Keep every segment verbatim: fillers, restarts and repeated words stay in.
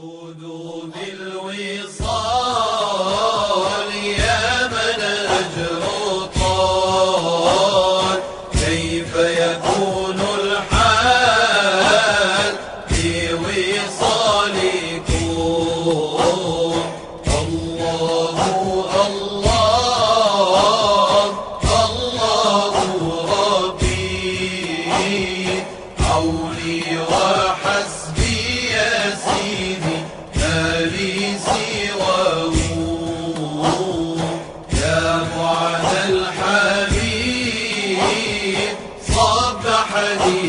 العود بالوصال يا منهج طال، كيف يكون الحال بوصالكم؟ الله الله الله ربي عوني وحسبي يا سيدي ما لي سواه، يا معد الحبيب صبحني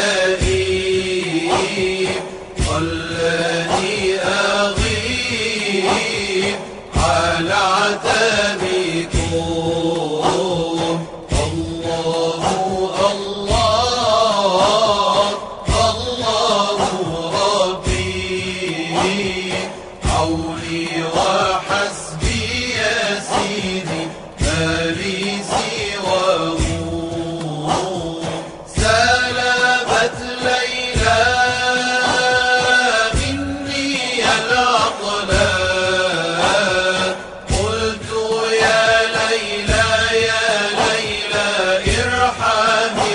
كئيب، خلاني أغيب على عتابكم. الله الله الله ربي عوني وحسبي يا سيدي ما لي سواه. سلبت ليلى مني العقلاء، قلت يا ليلى يا ليلى ارحمي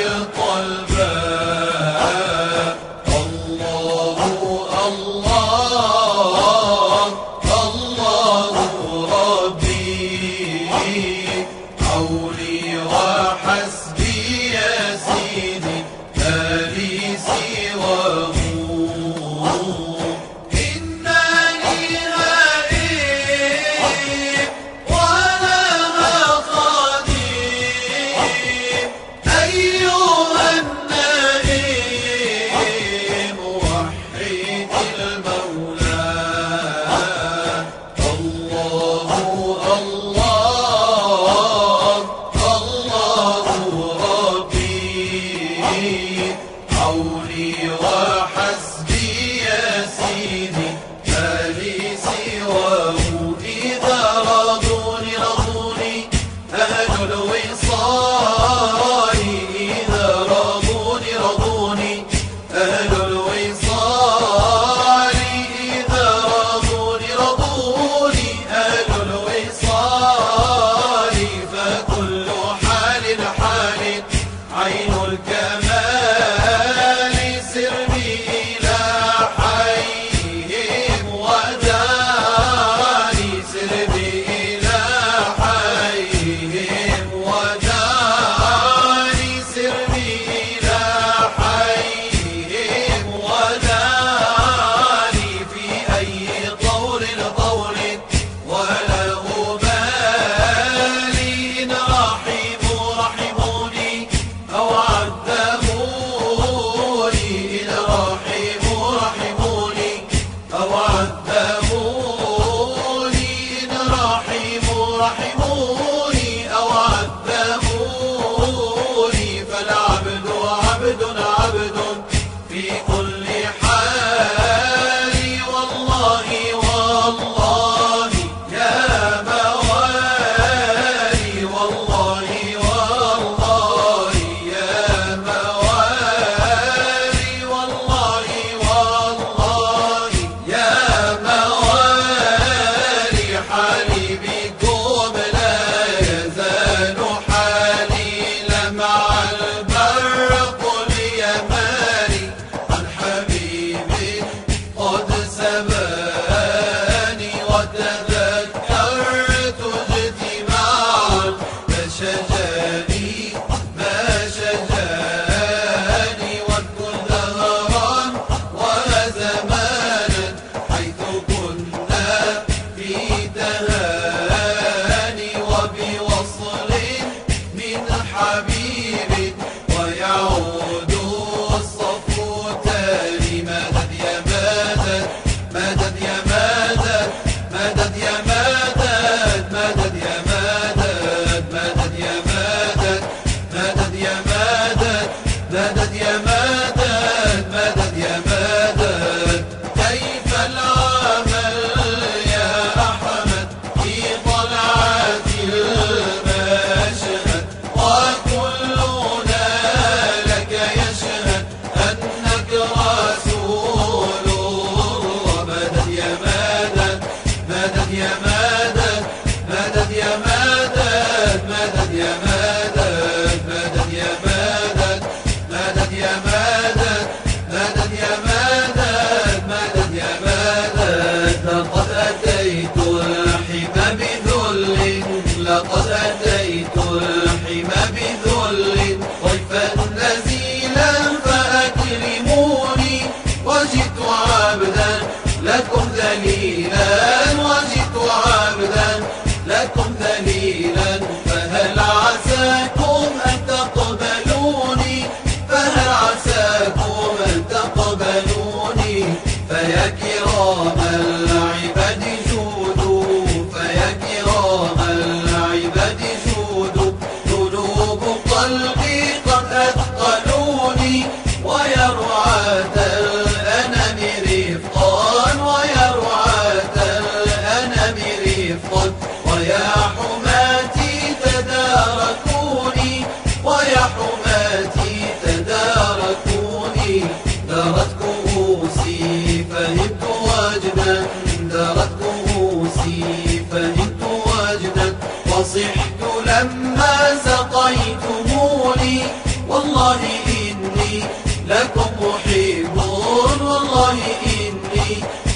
الطلباء. الله الله الله ربي عوني وحسبي يا سيدي ما لي سواه. إنني غريب ولها خديم، أيها النائم وحيد المولى. الله الله الله ربي عوني وحسبي يا سيدي ما لي سواه. إذا رضوني رضوني أهل الوصال، إذا رضوني رضوني أهل الوصال، إذا رضوني رضوني أهل الوصال، فكل حال حال عين الكمال، سر بي إلى حيهم وداري، سر بي إلى حيهم وداري، سر بي إلى حيهم وداري، في أي طور طور ولا أبالي، إن رحموا رحموني أو عذبوني، إن رحموا رحموني أو عذبوني، إن رحموا رحموني أو عذبوني، فالعبد عبد عبد في كل حال. والله والله يا موالي، والله والله يا موالي، والله والله يا موالي، حالي بكم لا يزال حالي لمع البرق اليماني، عن حبيب قد سباني وتذكرت اجتماعا، ما شجاني ما شجاني، واذكر دهرا وزمانا حيث كنا في تهاني، وبوصل من حبيب ويعود الصف تاني. مدد يا مدد مدد يا مدد مدد يا مدد مدد يا مدد مدد يا مدد مدد يا مدد مدد يا مدد مدد يا مدد. كيف العمل يا أحمد في طلعة المشهد، وكلنا لك يشهد أنك رسول الله. مدد لكم ذليلا وجئت عبدا لكم ذليلا فهل عساكم أن تقبلوني فهل عساكم أن تقبلوني فيا كرام العباد جودوا فيا كرام العباد جودوا قلوب قلبي قد أثقلوني ويا رعاة الأنام رفقا ويا رعاة الأنام رفقا ويا حماتي تداركوني ويا حماتي تداركوني دارت كؤوسي فهمت وجدا دارت كؤوسي فهمت وجدا وصحت لما سقيتموني والله إني لكم محب والله إني